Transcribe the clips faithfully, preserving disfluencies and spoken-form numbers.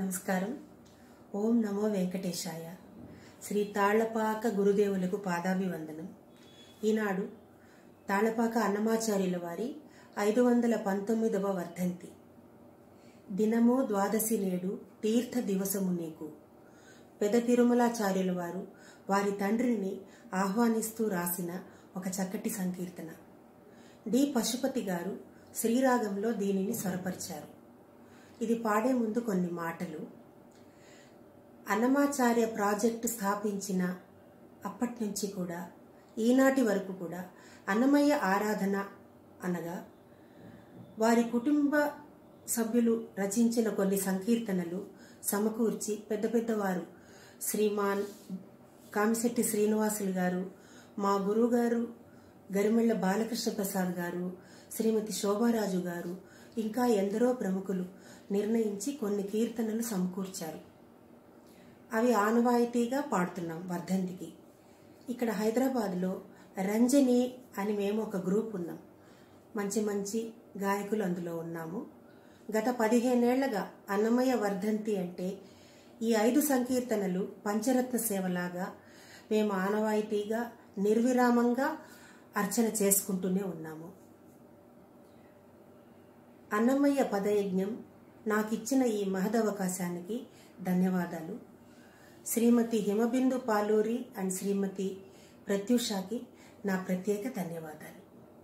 నమస్కారం. ఓం నమో వెంకటేశాయ. శ్రీ తాళ్లపాక గురుదేవులకు పాదాభివందనం. ఈనాడు తాళ్లపాక అన్నమాచార్యుల వారి ఐదు వందల పంతొమ్మిదవ వర్ధంతి. దినము ద్వాదశి నేడు తీర్థ దివసము నీకు. పెద తిరుమలాచార్యుల వారు వారి తండ్రిని ఆహ్వానిస్తూ రాసిన ఒక చక్కటి సంకీర్తన. డి పశుపతి గారు శ్రీరాగంలో దీనిని స్వరపరిచారు. ఇది పాడే ముందు కొన్ని మాటలు. అన్నమాచార్య ప్రాజెక్టు స్థాపించిన అప్పటి నుంచి కూడా ఈనాటి వరకు కూడా అన్నమయ్య ఆరాధన అనగా వారి కుటుంబ సభ్యులు రచించిన కొన్ని సంకీర్తనలు సమకూర్చి పెద్ద పెద్దవారు శ్రీమాన్ కామిశెట్టి శ్రీనివాసులు గారు, మా గురువుగారు గరిమెళ్ల బాలకృష్ణ ప్రసాద్ గారు, శ్రీమతి శోభారాజు గారు, ఇంకా ఎందరో ప్రముఖులు నిర్ణయించి కొన్ని కీర్తనలు సమకూర్చారు. అవి ఆనవాయితీగా పాడుతున్నాం వర్ధంతికి. ఇక్కడ హైదరాబాద్లో రంజని అని మేము ఒక గ్రూప్ ఉన్నాం. మంచి మంచి గాయకులు అందులో ఉన్నాము. గత పదిహేనేళ్లగా అన్నమయ్య వర్ధంతి అంటే ఈ ఐదు సంకీర్తనలు పంచరత్న సేవలాగా మేము ఆనవాయితీగా నిర్విరామంగా అర్చన చేసుకుంటూనే ఉన్నాము. అన్నమయ్య పదయజ్ఞం నాకిచ్చిన ఈ మహదవకాశానికి ధన్యవాదాలు. శ్రీమతి హిమబిందు పాలూరి అండ్ శ్రీమతి ప్రత్యూషకి నా ప్రత్యేక ధన్యవాదాలు.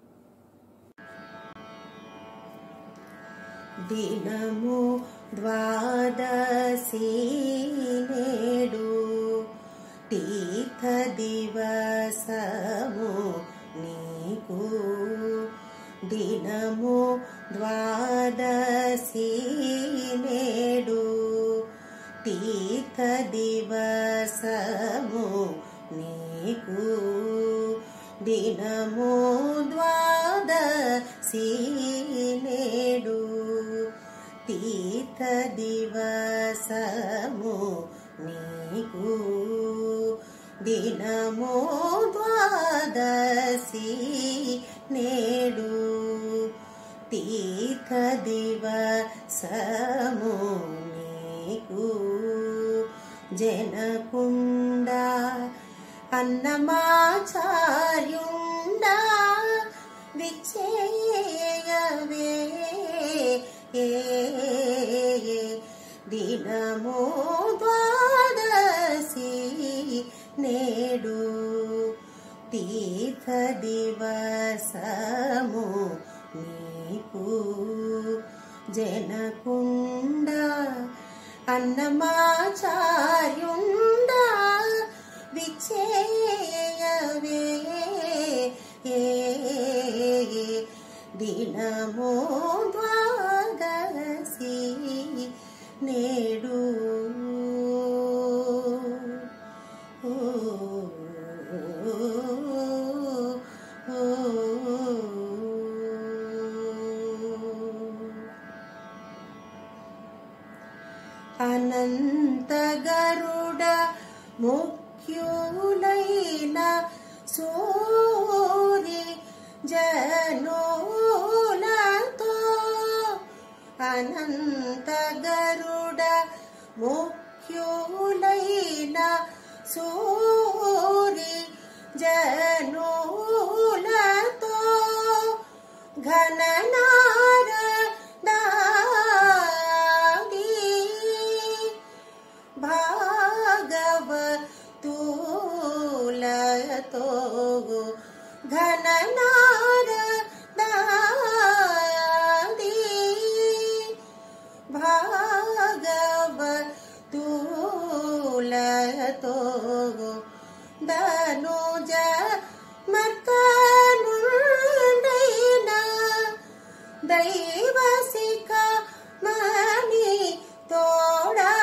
దినము ద్వాదశి నేడు తీర్థ దివసము నీకు. దినము ద్వాదశి నేడు తీర్థ దివసము నీకు. దినము ద్వాదశి నేడు తీర్థ దివసము నీకు. దినము ద్వాదశి నేడు తీర్థ దివసము నీకు. జనకుండ అన్నమాచార్యుండ విచ్చేయవే దినము ద్వాదశి నేడు తీర్థ దివసము నీకు. జనకుండ అన్నమాచార్యుండ విచ్చేయవే దినము ద్వాదశి నేడు. అనంత గరుడ ముఖ్యులైన సూరి జనులతో. అనంత గరుడ ముఖ్యులైన సూరి జనులతో ఘననారదాది భాగవతులతో. ఘననారదాది భాగవతులతో ధనుజ మర్కనుండైన దైవసిక మణి తోడా.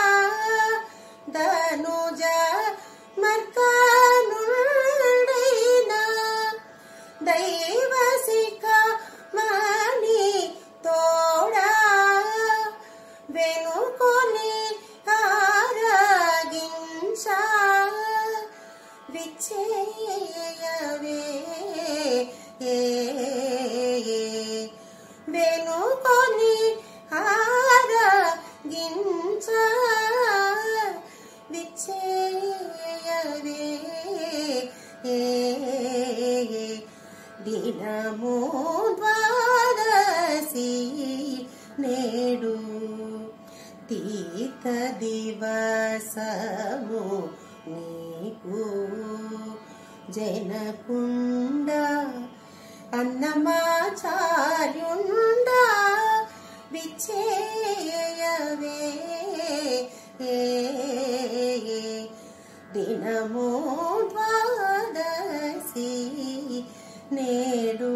ధనుజ మర్కనుండైన దైవ దినము ద్వాదశి నేడు తీర్థ దివసము నీకు జనకుండ అన్నమాచార్యుండా విచ్చేయవే దినము ద్వాదశి నేడు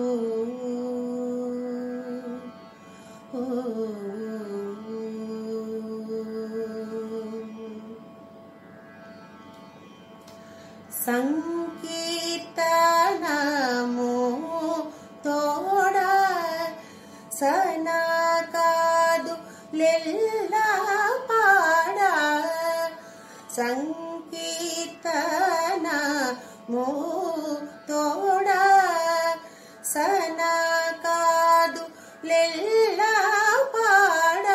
సంకీర్తనము తోడ సనకాదు లెల్లా పాడ సంకీర్తనము తోడ సనకాదు లెల్లా పాడ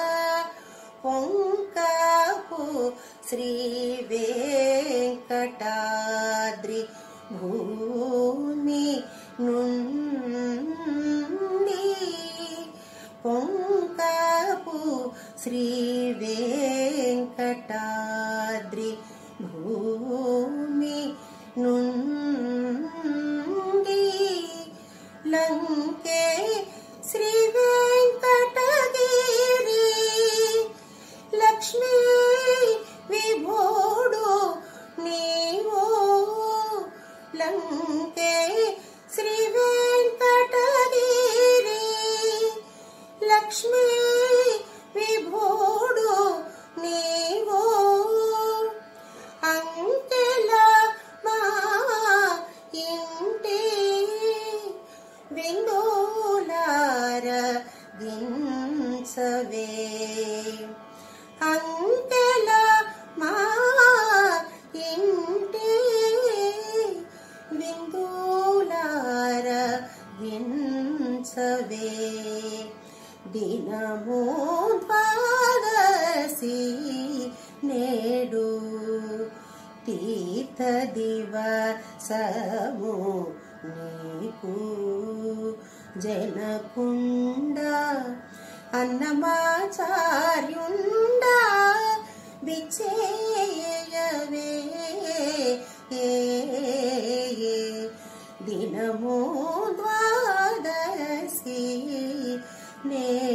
పొంకపు శ్రీ వెంకటాద్రి భూమి నుండి పొంకపు శ్రీ వెంకటాద్రి భూమి నుండి లంకే శ్రీ వెంకటగిరి లక్ష్మీ విభోడు నీవో లంకే శ్రీ వెంకటగిరి లక్ష్మీ విభోడు నీవో అంకెల మా ఇంటి విందోలార దించవే అంకెల మా ఇంటి విందోలార దించవే దినము ద్వాదశి నేడు తీర్థ దివసము నీకు జనకుండ అన్నమాచార్యుండా విచ్చేయవే దినము ద్వాదశి నే